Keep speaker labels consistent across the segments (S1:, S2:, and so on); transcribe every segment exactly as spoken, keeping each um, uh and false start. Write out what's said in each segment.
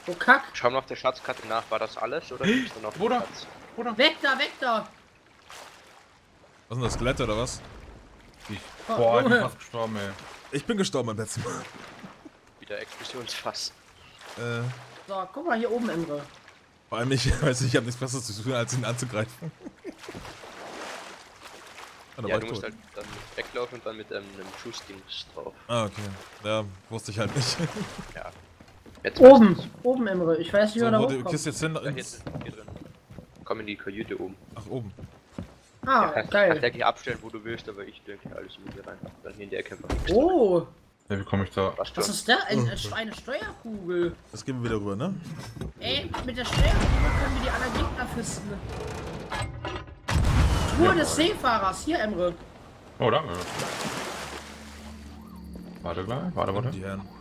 S1: Oh Kack.
S2: Schau mal auf der Schatzkarte nach, war das alles oder gibt's noch
S3: Bruder.
S2: Schatz?
S3: Bruder.
S1: Weg da, weg da.
S4: Was ist denn das, Skelett oder was?
S3: Ich,
S1: Oh,
S3: boah, ich bin
S1: Junge.
S3: fast gestorben, ey.
S4: Ich bin gestorben beim letzten Mal.
S2: Wieder Explosionsfass.
S4: Äh,
S1: So, guck mal hier oben, Emre.
S4: vor allem ich, weiß nicht, ich habe nichts Besseres zu tun, als ihn anzugreifen. Ah, da
S2: Ja,
S4: war
S2: du
S4: ich
S2: musst
S4: tot.
S2: halt dann weglaufen und dann mit ähm, einem Schussdings drauf.
S4: Ah, okay. Ja, wusste ich halt nicht.
S2: Ja. Jetzt
S1: Oben,
S2: weißt du's.
S1: oben, Emre. Ich weiß nicht, wie
S4: So,
S1: man da
S4: wo die
S1: hochkommt.
S4: Kiste jetzt hin?
S2: Ja, hier,
S4: Ins...
S2: hier drin. Komm in die Kajüte oben.
S4: Ach, oben.
S1: Ah,
S2: Kannst, kannst
S1: geil.
S2: eigentlich abstellen, wo du willst, aber ich denke alles in hier rein. Dann hier in die Ecke einfach nichts.
S1: Oh,
S3: Ja, wie komme ich da?
S2: Was
S1: was
S2: schon?
S1: ist da? Ein, eine Steuerkugel.
S4: Das gehen wir wieder rüber, ne?
S1: Ey, mit der Steuerkugel können wir die anderen Gegner fisten. Truhe des Seefahrers. Hier, Emre.
S3: Oh, danke. Warte gleich, warte, warte.
S4: Die Herren.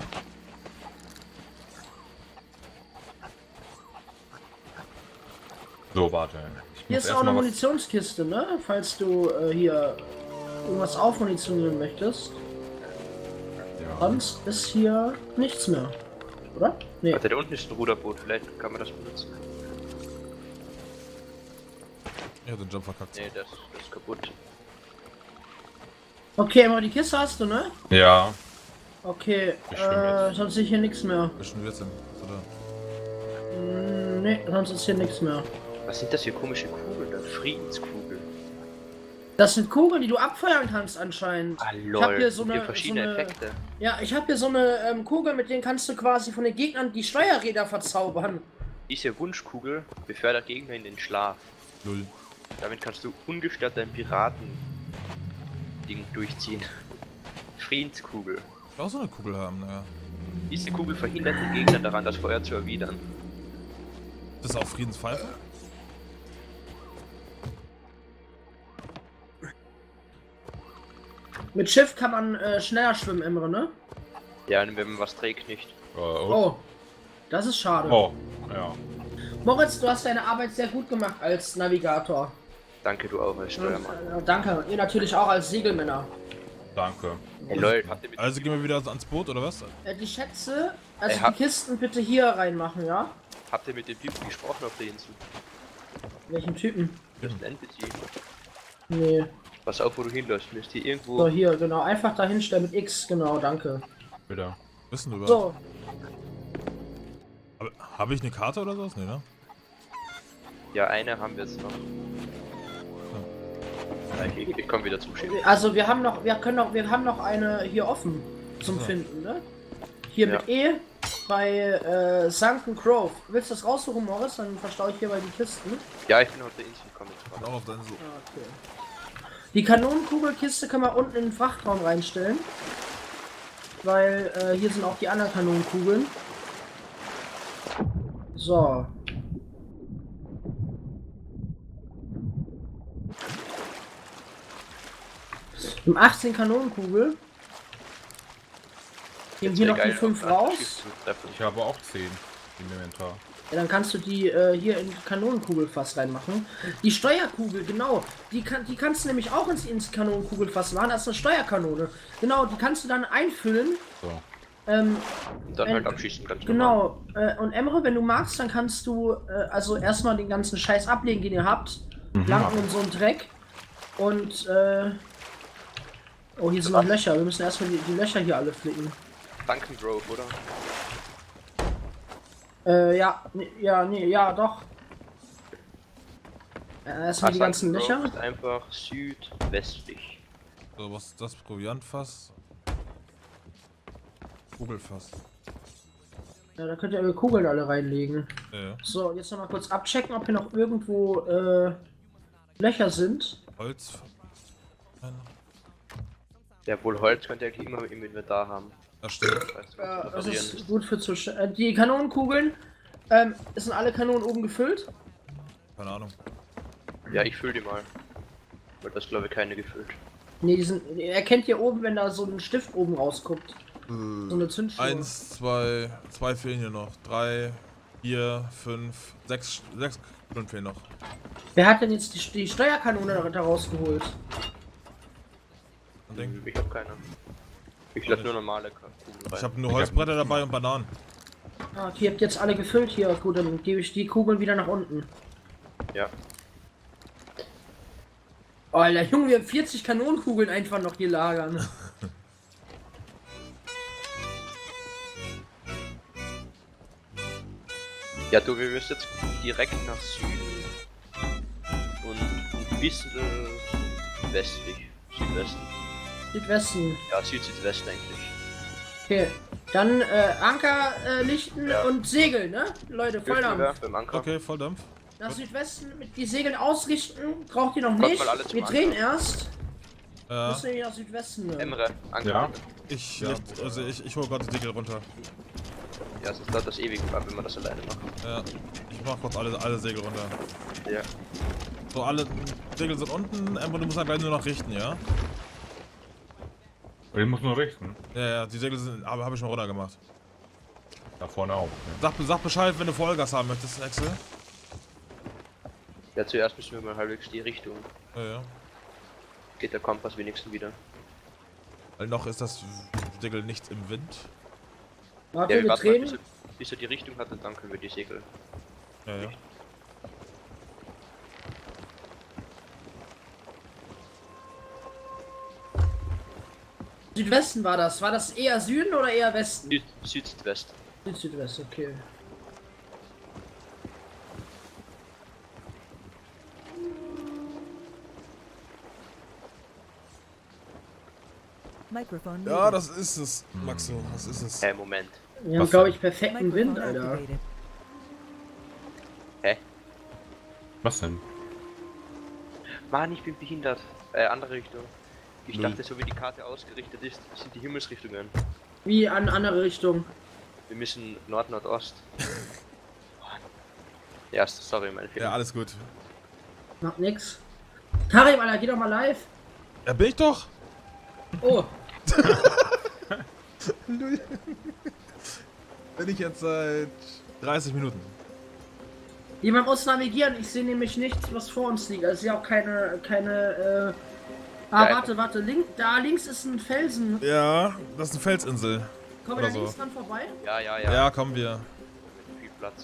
S3: So, warte. Ich
S1: Hier
S3: muss
S1: ist auch eine
S3: erstmal was-
S1: Munitionskiste, ne? Falls du äh, hier irgendwas aufmunitionieren möchtest.
S3: Ja.
S1: Sonst ist hier nichts mehr. Oder? Nee.
S2: Warte, da unten ist ein Ruderboot, vielleicht kann man das benutzen.
S4: Ja, den Jump verkackt.
S2: Nee, das, das ist kaputt.
S1: Okay, Emre, die Kiste hast du, ne?
S3: Ja.
S1: Okay,
S3: Ich schwimm
S1: äh,
S3: jetzt.
S1: sonst ist hier nichts mehr.
S4: Bisschen wird's denn? Oder?
S1: Mm, nee, sonst ist hier nichts mehr.
S2: Was sind das für komische Kugeln? Eine Friedenskugel.
S1: Das sind Kugeln, die du abfeuern kannst anscheinend.
S2: Ah
S1: Ich
S2: lol,
S1: hab hier so
S2: und
S1: eine,
S2: verschiedene
S1: so eine
S2: Effekte.
S1: Ja, ich habe hier so eine ähm, Kugel, mit denen kannst du quasi von den Gegnern die Steuerräder verzaubern.
S2: Diese Wunschkugel befördert Gegner in den Schlaf.
S4: Null.
S2: Damit kannst du ungestört dein Piraten-Ding durchziehen. Friedenskugel.
S4: Ich will auch so eine Kugel haben, naja.
S2: Diese Kugel verhindert den Gegner daran, das Feuer zu erwidern.
S4: Das ist auch Friedenspfeife?
S1: Mit Schiff kann man äh, schneller schwimmen, Emre, ne?
S2: Ja, und wenn man was trägt, nicht.
S3: Äh, oh.
S1: Oh, das ist schade.
S3: Oh. Ja.
S1: Moritz, du hast deine Arbeit sehr gut gemacht als Navigator.
S2: Danke, du auch als
S1: Und,
S2: Steuermann.
S1: äh, danke. Ihr natürlich auch als Segelmänner.
S3: Danke.
S2: Hey lol, habt ihr mit
S4: Also gehen wir wieder ans Boot, oder was?
S1: Äh, die Schätze, also
S2: Ey,
S1: die
S2: hab-
S1: Kisten bitte hier reinmachen, ja?
S2: Habt ihr mit dem Typen gesprochen auf der Insel?
S1: Welchen Typen?
S2: Das ist ein N P C.
S1: Nee.
S2: Pass auf, wo du hinläufst. Müsst ihr irgendwo.
S1: So, hier, genau. Einfach da hinstellen mit X, genau, danke.
S3: Wieder.
S4: Wissen wir.
S1: So,
S4: Aber habe ich eine Karte oder sowas? Nee, ne?
S2: Ja, eine haben wir jetzt noch. Ja, ich, ich komme wieder zum Schiff.
S1: also wir haben noch, wir können noch, wir haben noch eine hier offen zum
S4: So.
S1: Finden, ne? Hier
S2: Ja.
S1: mit E bei äh, Sunken Grove. Willst du das raussuchen, Morris? Dann verstaue ich hier bei die Kisten.
S2: Ja, ich bin auf der Insel gekommen jetzt
S4: Und
S2: gerade.
S4: auch auf der Insel.
S1: Ah, okay. Die Kanonenkugelkiste können wir unten in den Frachtraum reinstellen. Weil äh, hier sind auch die anderen Kanonenkugeln. So. Im achtzehn Kanonenkugel. Nehmen hier
S2: Wär
S1: noch die
S2: geil,
S1: fünf
S2: auf das
S1: raus.
S2: Schiff zu treffen.
S3: Ich habe auch zehn im Inventar.
S1: Ja, dann kannst du die äh, hier in die Kanonenkugelfass reinmachen. Die Steuerkugel, genau. Die, kann, die kannst du nämlich auch ins, ins Kanonenkugelfass machen. Das ist eine Steuerkanone. Genau, die kannst du dann einfüllen.
S3: So.
S1: Ähm,
S2: Und dann
S1: Wenn-
S2: halt abschießen, ganz normal.
S1: genau. Äh, und Emre, wenn du magst, dann kannst du äh, also erstmal den ganzen Scheiß ablegen, den ihr habt. Planken und so ein Dreck. Und äh, oh, hier sind noch Löcher. Wir müssen erstmal die, die Löcher hier alle flicken.
S2: Duncan Grove, oder?
S1: Äh, ja, nee, ja, nee, ja, doch. Äh, erstmal die
S2: Ah,
S1: ganzen
S2: Duncan Grove
S1: Löcher.
S2: ist einfach südwestlich.
S4: So, was ist das? Proviantfass? Kugelfass.
S1: Ja, da könnt ihr eure Kugeln alle reinlegen.
S4: Ja, ja.
S1: So, jetzt noch mal kurz abchecken, ob hier noch irgendwo äh, Löcher sind.
S4: Holz. Nein,
S2: Ja, wohl Holz könnt ihr eigentlich immer im Inventar haben.
S4: das stimmt.
S2: Weißt du, was
S1: Ja,
S2: zu
S1: das
S2: reparieren
S1: ist gut für zu sch- äh, die Kanonenkugeln. Ähm, sind alle Kanonen oben gefüllt?
S4: Keine Ahnung.
S2: Ja, ich fülle die mal. Weil das glaube ich keine gefüllt.
S1: Ne, die sind. Ihr erkennt hier oben, wenn da so ein Stift oben rausguckt. So eine Zündschnur.
S4: Eins, zwei, zwei fehlen hier noch. Drei, vier, fünf, sechs, sechs Kugeln fehlen noch.
S1: Wer hat denn jetzt die, die Steuerkanone da- da rausgeholt?
S4: Und denk,
S2: Ich habe keine. Ich lasse nur normale Kugeln rein.
S4: ich habe nur
S3: Ich hab-
S4: Holzbretter dabei und Bananen.
S1: Ah, okay, ihr habt jetzt alle gefüllt hier. Gut, dann gebe ich die Kugeln wieder nach unten.
S2: Ja.
S1: Oh, Alter, Junge, wir haben vierzig Kanonenkugeln einfach noch hier lagern.
S2: Ja, du, wir müssen jetzt direkt nach Süden und ein bisschen westlich. Südwesten.
S1: Südwesten.
S2: Ja, Süd-Südwesten eigentlich.
S1: Okay, dann äh, Anker äh, lichten
S2: Ja.
S1: und Segel, ne? Leute, Volldampf.
S2: Dürfen wir beim Anker.
S4: Okay, Volldampf.
S1: Nach Südwesten mit die Segeln ausrichten, braucht ihr noch
S2: Kommt
S1: nicht.
S2: mal alle zum
S1: Wir drehen
S2: Anker.
S1: erst.
S4: Ja.
S1: Müssen wir nach Südwesten. Ne?
S2: Emre, Anker.
S3: Ja.
S4: Ich,
S3: Ja.
S4: licht, also ich, ich hole gerade die Segel runter.
S2: Ja, sonst dauert das ewig, wenn man das alleine macht.
S4: Ja. Ich mach kurz alle, alle Segel runter.
S2: Ja.
S4: So, alle Segel sind unten. Emre, du musst halt gleich nur noch richten, ja?
S3: Ich muss nur richten.
S4: Ja, ja, die Segel sind, aber habe ich schon runter gemacht.
S3: Da vorne auch.
S4: Sag, sag Bescheid, wenn du Vollgas haben möchtest, Axel.
S2: Ja, zuerst müssen wir mal halbwegs die Richtung.
S4: Ja, ja.
S2: Geht der Kompass wenigstens wieder.
S4: Weil noch ist das Segel nicht im Wind.
S1: Warte,
S2: Ja, wir
S1: wir
S2: warten mal, bis
S1: drehen.
S2: er, bis er die Richtung hat und dann können wir die Segel.
S4: Ja, ja.
S1: Südwesten war das. War das eher Süden oder eher Westen?
S2: Süd, Süd-Südwest.
S1: Süd, Südwest, okay.
S5: Microphone
S4: Ja,
S5: muted.
S4: das ist es, Maxo, das ist es.
S2: Äh, Moment.
S1: Wir haben,
S3: Was
S1: glaube
S3: denn?
S1: ich, perfekten
S5: Microphone
S1: Wind, Alter.
S5: activated.
S2: Hä?
S3: Was denn?
S2: Mann, ich bin behindert. Äh, andere Richtung. Ich
S3: Null.
S2: dachte, so wie die Karte ausgerichtet ist, sind die Himmelsrichtungen.
S1: Wie an andere Richtung.
S2: Wir müssen Nord-Nordost. Ja, sorry, mein Fehler.
S4: Ja, alles gut.
S1: Macht nix. Karim, Alter, geh doch mal live.
S4: Ja, bin ich doch.
S1: Oh,
S4: Bin ich jetzt seit dreißig Minuten.
S1: jemand muss navigieren. Ich sehe nämlich nichts, was vor uns liegt. Also ich sehe auch keine, keine, äh... Ah,
S2: Ja,
S1: warte, warte. Link, da links ist ein Felsen.
S4: Ja, das ist eine Felsinsel.
S1: Kommen wir
S4: oder
S1: da
S4: so.
S1: links dran vorbei?
S2: Ja, ja,
S4: Ja,
S2: ja.
S4: kommen wir.
S2: Viel Platz.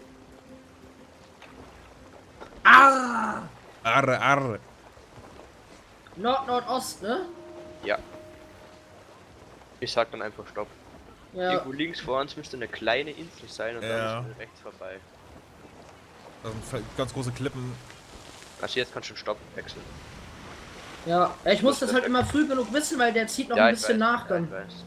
S1: Ah!
S4: Arre, arre.
S1: Nord, Nordost, ne?
S2: Ja. Ich sag dann einfach Stopp.
S1: Ja.
S2: Irgendwo links vor uns müsste eine kleine Insel sein und
S4: Ja.
S2: dann müssen wir rechts vorbei.
S4: Das sind fe- ganz große Klippen.
S2: Also jetzt kannst du Stopp wechseln.
S1: Ja, ich muss das halt immer früh genug wissen, weil der zieht noch
S2: Ja,
S1: ein
S2: ich
S1: bisschen
S2: weiß,
S1: nach
S2: ja,
S1: dann.
S2: ich weiß.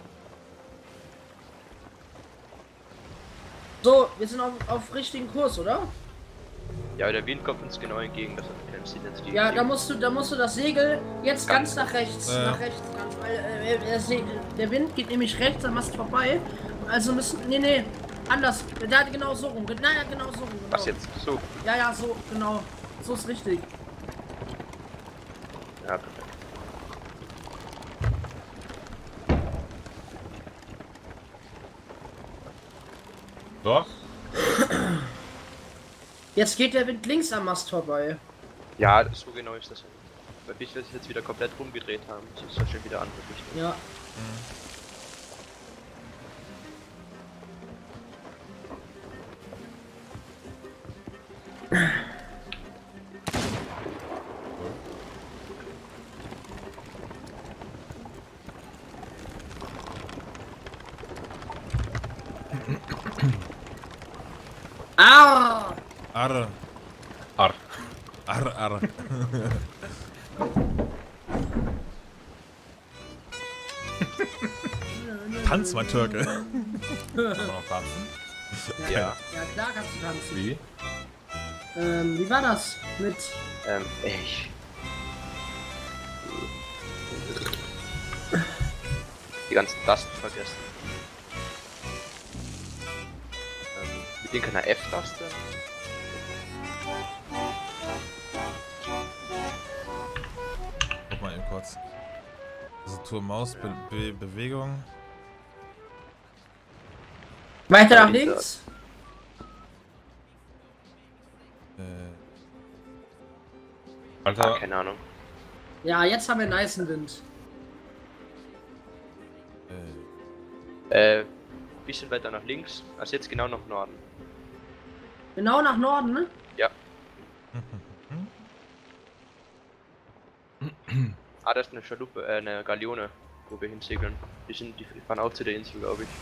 S1: So, wir sind auf, auf richtigen Kurs, oder?
S2: Ja, der Wind kommt uns genau entgegen, das hat keinen Sinn jetzt die.
S1: Ja,
S2: die-
S1: da musst du, da musst du das Segel jetzt ganz,
S2: Ganz.
S1: nach rechts,
S4: Ja.
S1: nach rechts, ganz, weil äh, der, Segel, der Wind geht nämlich rechts am Mast vorbei. Also müssen, nee, nee, anders, da genau so rum, naja, genau so rum. Genau.
S2: Was jetzt? So.
S1: Ja, ja, so, genau, so ist richtig.
S2: Ja, perfekt.
S3: So?
S1: Jetzt geht der Wind links am Mast vorbei.
S2: Ja, so genau ist das. Weil bis wir es jetzt wieder komplett rumgedreht haben, so ist das schon wieder andere Richtung.
S1: Ja. Ah!
S4: Arre,
S3: Ar.
S4: arre, arre. Tanz, mein Türke.
S3: Kann man noch tanzen?
S2: Ja.
S1: Ja, klar kannst du tanzen.
S3: Wie?
S1: Ähm, wie war das? Mit.
S2: Ähm, ich. Die ganzen Tasten vergessen. Ähm, mit denen kann er F-Taste.
S4: Guck mal eben kurz. Tastatur, Maus, Be Be Bewegung.
S1: Weiter nach
S2: Ja,
S1: links?
S4: Äh,
S2: Ah,
S3: Alter,
S2: keine Ahnung.
S1: Ja, jetzt haben wir einen nicen Wind.
S4: äh,
S2: Äh, bisschen weiter nach links, also jetzt genau nach Norden.
S1: Genau nach Norden, ne?
S2: Ja. Ah, da ist eine Schaluppe, äh, eine Galeone, wo wir hinsegeln. Die sind, die fahren auch zu der Insel, glaube ich.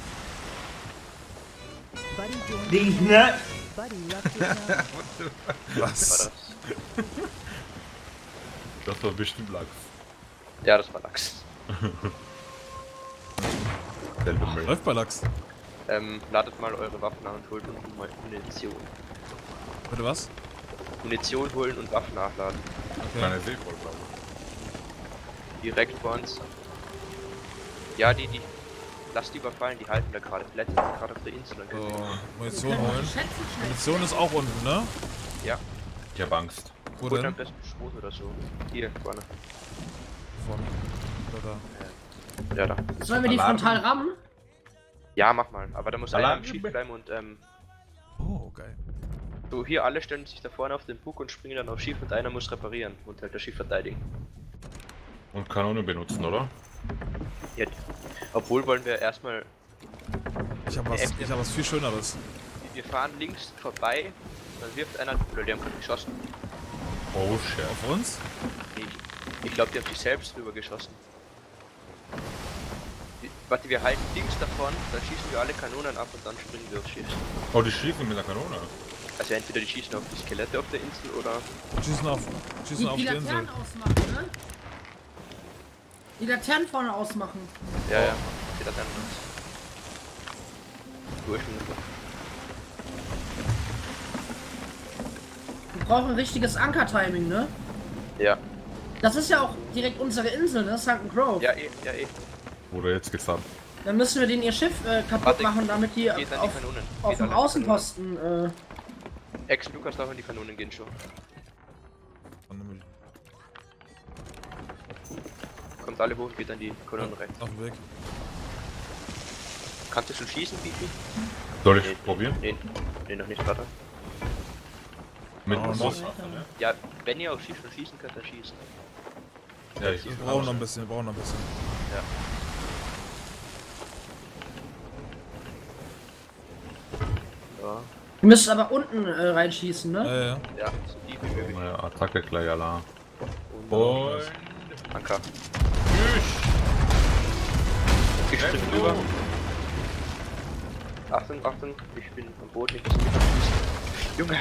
S5: Dich ne?
S4: Was?
S2: War das?
S3: Das war bestimmt Lachs.
S2: Ja, das war Lachs.
S3: Selbe Müll.
S4: Läuft bei Lachs.
S2: Ähm, ladet mal eure Waffen nach und holt unten mal Munition.
S4: Bitte was?
S2: Munition holen und Waffen nachladen.
S3: Kleine Seevoll, glaube
S2: Direkt vor uns. Ja, die, die. Lass die überfallen, die halten da gerade. Die letzten sind gerade auf der Insel. Dann können
S4: So,
S2: wir-
S4: Munition holen. Munition ist auch unten, ne?
S2: Ja,
S3: ich. Ich hab Angst.
S4: Wo
S2: holt am
S4: denn?
S2: besten Schrot oder so. Hier, vorne.
S4: Vorne. Da, da.
S2: Ja, da.
S1: Sollen wir die
S3: Alarm.
S1: frontal rammen?
S2: Ja, mach mal. Aber da muss einer
S3: Alarm.
S2: am Schiff bleiben und ähm.
S4: Oh, geil.
S2: So, hier alle stellen sich da vorne auf den Bug und springen dann aufs Schiff und einer muss reparieren und halt das Schiff verteidigen.
S3: Und Kanone benutzen, oder?
S2: Ja, obwohl wollen wir erstmal.
S4: Ich hab was, ich hab was viel Schöneres.
S2: Wir fahren links vorbei, dann wirft einer. Oder die haben gerade geschossen.
S3: Oh shit.
S4: Auf uns?
S2: Nee, ich glaube, die haben sich selbst drüber geschossen. Die, warte, wir halten links davon, dann schießen wir alle Kanonen ab und dann springen wir aufs Schiff.
S3: Oh, die schießen mit der Kanone.
S2: Also entweder die schießen auf die Skelette auf der Insel oder.
S4: Schießen auf, schießen
S1: Die,
S4: auf
S1: die
S4: die Insel.
S1: Laternen ausmachen, ne? Die Laternen vorne ausmachen.
S2: Ja, ja. Die Laternen uns. Durch.
S1: Wir brauchen ein richtiges Anker-Timing, ne?
S2: Ja.
S1: Das ist ja auch direkt unsere Insel, ne? Sunken Grove.
S2: Ja, eh, ja, eh.
S3: Wurde jetzt gesamt.
S1: Dann müssen wir den ihr Schiff äh, kaputt
S2: Warte,
S1: machen, damit die
S2: Geht an die
S1: auf,
S2: Kanonen.
S1: auf
S2: Geht
S1: dem
S2: an die
S1: Außenposten. Äh,
S2: Kanonen. Ex Lukas darf an die Kanonen gehen schon. Kommt alle hoch, geht an die Kanonen rechts.
S4: Auf dem Weg.
S2: Kannst du schon schießen, Bifi?
S3: Soll ich
S2: Nee.
S3: probieren?
S2: Nee, nee, noch nicht, warte.
S3: Mit
S4: Oh,
S3: Moss?
S2: Ja, wenn ihr auf Schiff schon schießen könnt, dann schießen.
S3: Ja, ich
S4: Wir brauchen noch ein bisschen, wir brauchen noch ein bisschen.
S2: Ja. Ja,
S1: ihr müsst aber unten äh, reinschießen, ne?
S4: Ja, ja.
S2: ja, so tief wie möglich.
S3: Meine Attacke gleich Alarm.
S2: Und
S3: Und...
S2: Anker. Ich spring rüber. Achtung, Achtung, ich bin am Boot, nicht dass du mich abschießt. Junge!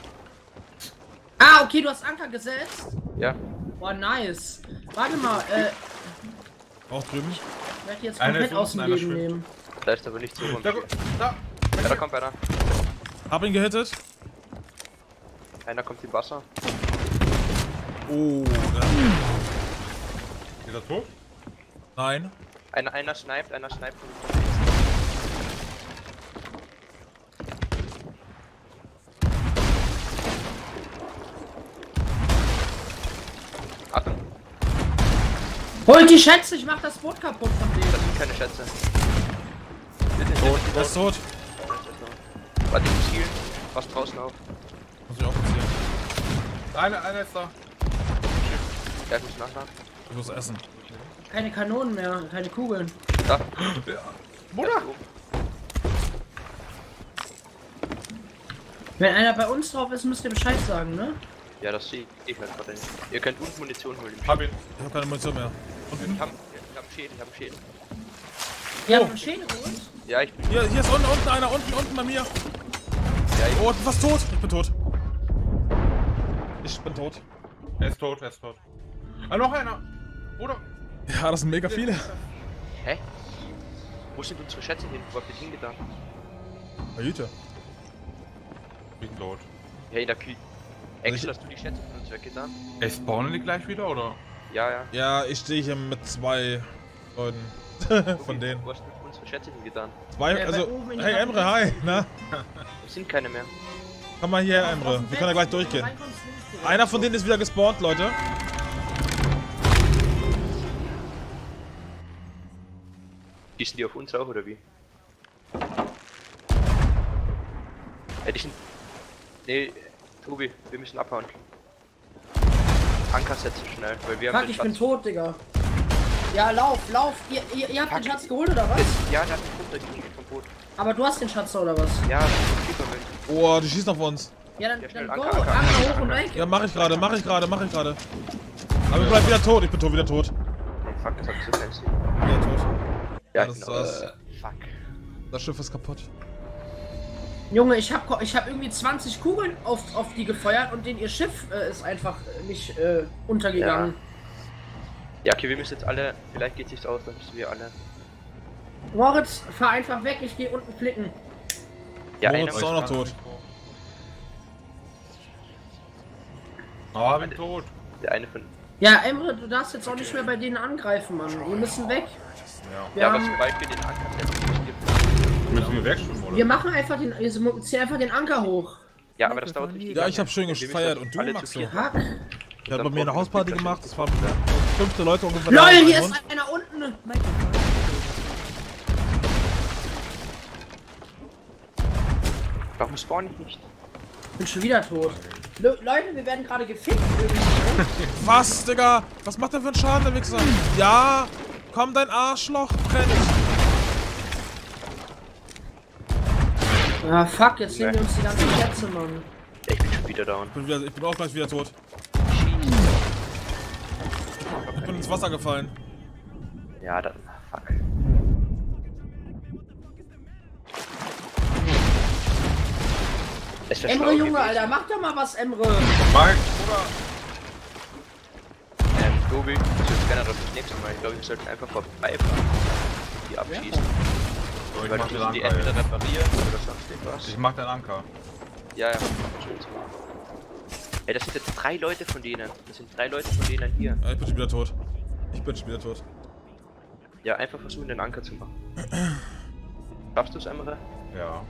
S1: Ah, okay, du hast Anker gesetzt.
S2: Ja,
S1: Boah, nice. Warte mal, äh,
S4: Auch drüben.
S1: ich werde die jetzt
S3: Einer
S1: komplett
S3: ist
S1: aus dem
S3: unten, einer
S1: Leben
S3: schwimmt.
S1: nehmen.
S2: da ist aber nicht so rum.
S3: Da, da.
S2: Ja, da kommt einer.
S4: Hab ihn gehittet.
S2: Einer kommt im Wasser.
S4: Oh, ja.
S3: Ist er tot?
S4: Nein.
S2: Einer, einer sniped, einer sniped. Achtung,
S1: Holt die Schätze, ich mach das Boot kaputt von
S2: das
S1: denen.
S2: sind keine Schätze. Bitte,
S4: Tot.
S2: bitte,
S4: Er ist tot.
S2: Warte, ich muss healen. Was draußen auf?
S4: Muss ich auch passieren.
S3: Einer, einer ist da.
S2: Ja, ich muss nachladen.
S4: Ich muss essen.
S1: Keine Kanonen mehr, keine Kugeln.
S2: Da.
S3: Bruder!
S2: Da ist oben.
S1: Wenn einer bei uns drauf ist, müsst ihr Bescheid sagen, ne?
S2: Ja, das sehe ich halt gerade nicht. Ihr könnt unten Munition holen.
S3: Hab ihn.
S4: Ich hab keine Munition mehr.
S2: Ich hab, ich hab einen Schädel, ich hab einen Schädel.
S1: Die haben einen Schädel geholt.
S2: Ja, ich bin.
S4: Hier, hier ist unten, unten einer, unten, unten bei mir.
S2: Ja, ich
S4: Oh, fast tot. Ich bin tot. Ich bin tot.
S3: Er ist tot, er ist tot. Ah, noch einer! Bruder!
S4: Ja, das sind mega viele.
S2: Hä? Wo sind unsere Schätze hin? Wo habt ihr hingetan?
S4: Jüte.
S3: Ich bin tot.
S2: Ja, in der Küche.
S4: Also
S2: Axel, hast du die Schätze von uns weggetan?
S3: Ey, spawnen die gleich wieder, oder?
S2: Ja, ja.
S4: Ja, ich stehe hier mit zwei Leuten. Von denen.
S2: Wo hast du unsere Schätze hingetan?
S4: Zwei,
S1: Ja,
S4: also.
S1: bei oben in die
S4: Hey Emre, hi. Na?
S2: Es sind keine mehr.
S4: Komm mal hier, Emre. Wir können ja gleich durchgehen. Einer von denen ist wieder gespawnt, Leute.
S2: Schießen die auf uns auch, oder wie? Ja, die sind... Nee, Tobi, wir müssen abhauen. Anker setzen schnell, weil wir haben
S1: Fuck,
S2: den
S1: ich bin
S2: Schatz.
S1: tot, Digga. Ja, lauf, lauf. Ihr, ihr, ihr habt den
S2: Fuck.
S1: Schatz geholt, oder was?
S2: Ja, der hat mich runtergekickt vom Boot.
S1: Aber du hast den Schatz oder was?
S2: Ja, Schiefermüll.
S4: Oh, die schießen auf uns.
S1: Ja, dann,
S2: Ja, schnell,
S1: dann go,
S2: Anker,
S1: Anker,
S2: Anker,
S1: hoch und
S2: Anker.
S1: weg.
S4: Ja, mach ich gerade, mach ich gerade, mach ich gerade. Aber ich bleib wieder tot, ich bin tot, wieder tot.
S2: Oh fuck, das hat so fancy.
S4: Wieder tot.
S2: Ja,
S4: das
S2: genau.
S4: war's.
S2: Äh, fuck.
S4: Das Schiff ist kaputt.
S1: Junge, ich hab, ich hab irgendwie zwanzig Kugeln auf, auf die gefeuert und den ihr Schiff äh, ist einfach nicht äh, untergegangen.
S2: Ja, okay, wir müssen jetzt alle, vielleicht geht sich's aus, dann müssen wir alle.
S1: Moritz, fahr einfach weg, ich geh unten flicken.
S2: Ja,
S4: Moritz
S2: einer
S4: ist auch noch tot.
S3: Oh, bin tot.
S2: der eine von.
S1: Ja, Emre, du darfst jetzt auch nicht mehr bei denen angreifen, Mann. Wir müssen weg.
S3: Ja.
S1: Wir,
S2: Ja, aber
S1: haben,
S2: sobald wir den Anker gibt.
S3: Müssen wir wegschwimmen, oder?
S1: wir machen einfach den, wir ziehen einfach den Anker hoch.
S2: Ja, aber das dauert richtig
S4: Ja,
S2: lange.
S4: ich hab schön
S2: Wir müssen
S4: gefeiert und du,
S2: alle zu
S4: Maxo?
S2: viert-
S1: Fuck.
S4: Der hat bei mir eine Hausparty gemacht, das waren fünfte Leute ungefähr.
S1: LOL,
S4: da
S1: hier
S4: im
S1: ist
S4: Mund.
S1: einer unten.
S2: Warum spawn ich nicht?
S1: Ich bin schon wieder tot. Le Leute, wir werden gerade gefickt irgendwie.
S4: Was, Digga? Was macht der für einen Schaden, der Wichser? Ja, komm, dein Arschloch, brennt.
S1: Ah, fuck, jetzt nehmen wir uns die ganzen Schätze, Mann.
S2: Ja, ich bin schon wieder down.
S4: Ich bin, wieder, ich bin auch gleich wieder tot. Ich bin ins Wasser gefallen.
S2: Ja, dann. Fuck. Es wäre
S1: Emre,
S2: schlau
S1: Junge,
S2: gewesen.
S1: Alter, mach doch mal was, Emre.
S3: Mike, Bruder.
S2: Ähm, Tobi, das ist generell das nächste Mal. Ich glaube, wir sollten einfach vorbeifahren. Die abschießen.
S3: So, ich
S2: Weil
S3: mach
S2: die
S3: den
S2: müssen die
S3: Anker
S2: entweder
S3: jetzt.
S2: reparieren oder sonst irgendwas.
S3: Ich mach den Anker.
S2: Ja, ja. Schön zu machen. Ey, das sind jetzt drei Leute von denen. Das sind drei Leute von denen hier.
S4: Ja, ich bin schon wieder tot. Ich bin schon wieder tot.
S2: Ja, einfach versuchen, den Anker zu machen. Schaffst du es, Emre?
S3: Ja.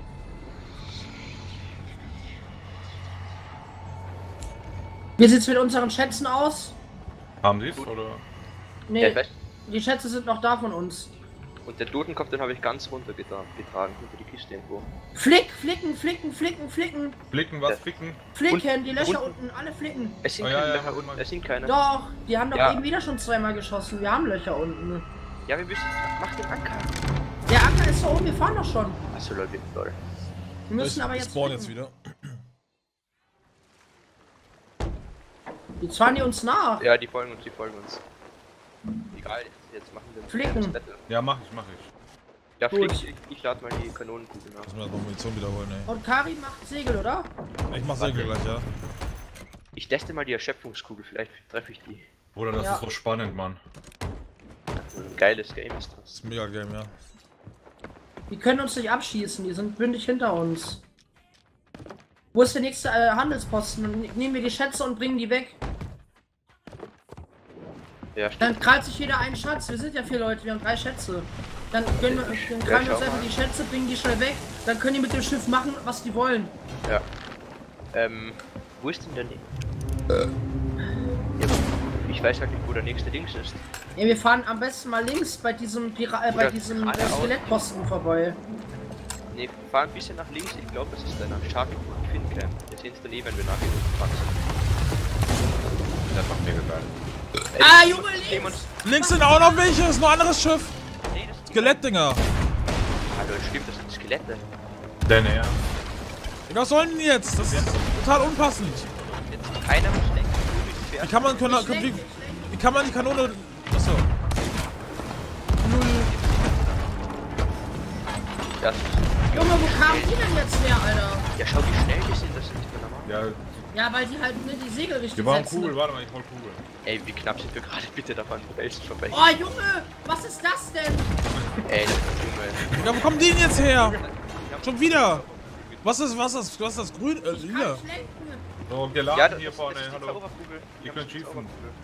S1: Wie sieht's mit unseren Schätzen aus?
S3: Haben die es, oder?
S2: Ja,
S1: Nee,
S2: ich weiß.
S1: die Schätze sind noch da von uns.
S2: Und der Totenkopf, den habe ich ganz runter getragen, getragen hinter die Kiste irgendwo.
S1: Flick, flicken, flicken, flicken, flicken.
S3: Blicken, was?
S2: Ja.
S3: Ficken?
S1: Flicken, die Löcher
S2: unten.
S1: unten, alle flicken.
S2: Es sind
S3: Oh,
S2: keine
S3: ja, ja,
S2: Löcher
S3: mach
S2: unten,
S3: mal.
S2: es sind keine.
S1: Doch, die haben doch
S2: Ja.
S1: eben wieder schon zweimal geschossen. Wir haben Löcher unten.
S2: Ja, wir müssen. Mach den Anker.
S1: Der Anker ist da oben, wir fahren doch schon.
S2: Achso, Leute, lol.
S1: Wir müssen
S4: ich
S1: aber jetzt.
S4: spawn jetzt
S1: flicken.
S4: wieder.
S1: Jetzt fahren die uns nach.
S2: Ja, die folgen uns, die folgen uns. Egal, jetzt machen wir
S1: Flicken.
S2: das Battle.
S3: Ja, mach ich, mach ich.
S2: Ja,
S1: Gut.
S2: flick, ich, ich lade mal die Kanonenkugel nach.
S4: Lass mal das mal Munition wiederholen, ey.
S1: Und Karin macht Segel, oder?
S4: Ich mach Segel gleich, ja.
S2: Ich teste mal die Erschöpfungskugel, vielleicht treffe ich die.
S3: Bruder, das
S1: Ja.
S3: ist so spannend, Mann.
S2: Ein geiles Game ist
S4: Das
S2: das.
S4: ist ein Mega-Game, ja.
S1: Die können uns nicht abschießen, die sind bündig hinter uns. Wo ist der nächste äh, Handelsposten? Dann nehmen wir die Schätze und bringen die weg.
S2: Ja, stimmt.
S1: Dann krallt sich jeder einen Schatz. Wir sind ja vier Leute, wir haben drei Schätze. Dann, können wir, dann krallen wir uns
S2: schau
S1: einfach
S2: mal.
S1: die Schätze, bringen die schnell weg. Dann können die mit dem Schiff machen, was die wollen.
S2: Ja. Ähm, wo ist denn der nächste? Ja, ich weiß halt nicht, wo der nächste Dings ist.
S1: Ja, wir fahren am besten mal links bei diesem, Pira äh, bei
S2: Oder
S1: diesem äh,
S2: geradeaus.
S1: Skelettposten vorbei.
S2: Ne, fahr ein bisschen nach links, ich glaube, das ist der nach Shark und Fincamp. Wir sehen es dann eh, wenn wir nachher gefahren sind.
S3: Das macht mir gefallen.
S2: Ey,
S1: Ah,
S2: die
S1: Junge,
S2: nehmen
S1: links!
S2: uns.
S4: Links sind auch noch welche, das ist noch ein anderes Schiff.
S2: Nee, das sind
S4: Skelettdinger.
S2: Hallo, stimmt, das sind Skelette.
S3: Denn er.
S4: Ja, was sollen die jetzt? Das ist total unpassend.
S2: Jetzt keiner muss denken, wo wir die
S4: Wie
S2: Pferde.
S4: kann man, können,
S1: Nicht schlecht,
S4: wie,
S1: nicht schlecht.
S4: wie kann man die Kanone... Achso.
S2: Das
S1: Junge, wo kamen die denn jetzt her, Alter?
S2: ja, schau, wie schnell die sind, das ist nicht mehr normal.
S3: Ja,
S1: Ja, weil die halt ne, die Segel richtig
S3: wir brauchen
S1: setzen.
S3: Kugel, warte mal, ich hol Kugel.
S2: Ey, wie knapp sind wir gerade bitte davon Felsen vorbei.
S1: Oh, Junge, was ist das denn?
S2: Ey, das ist Junge.
S4: Ja, wo kommen die denn jetzt her? Schon wieder. Was ist, was ist, was ist das grün? Äh,
S1: Kann
S4: lila.
S1: ich lenken.
S3: So, geladen
S2: Ja, das,
S3: hier
S2: das,
S3: vorne,
S2: das ist die
S3: hallo.
S2: Zauberkugel.
S3: Ihr
S2: Wir
S3: könnt
S2: haben die
S3: schießen.
S2: Zauberkugel.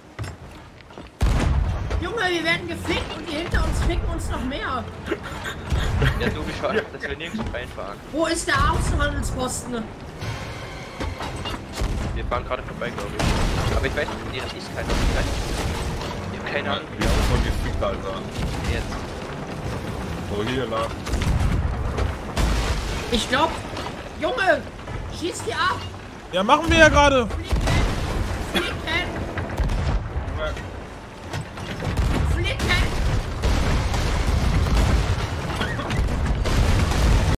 S1: Junge, wir werden gefickt und die hinter uns ficken uns noch mehr.
S2: Ja, du, wie schade, dass wir nirgends reinfahren.
S1: Wo ist der Außenhandelsposten?
S2: Wir fahren gerade vorbei, glaube ich. Aber ich weiß nicht, nee, das ist keiner. Ich weiß nicht. Ich hab keine Ahnung.
S3: Wir haben schon gefickt, Alter.
S2: Jetzt.
S3: So, hier, la.
S1: Ich glaub, Junge, schieß die ab.
S4: Ja, machen wir ja gerade.
S1: Flicken. Flicken.
S3: Junge,